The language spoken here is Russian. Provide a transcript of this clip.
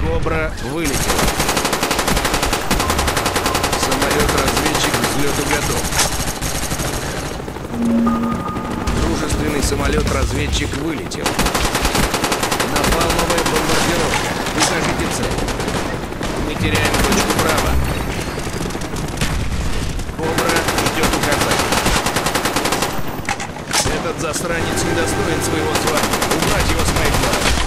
Кобра вылетела. Самолет-разведчик к взлету готов. Дружественный самолет-разведчик вылетел. Напал новая бомбардировка. Укажите цель. Мы теряем точку права. Кобра ждет указаний. Этот засранец недостоин своего звания. Убрать его с моих глаз.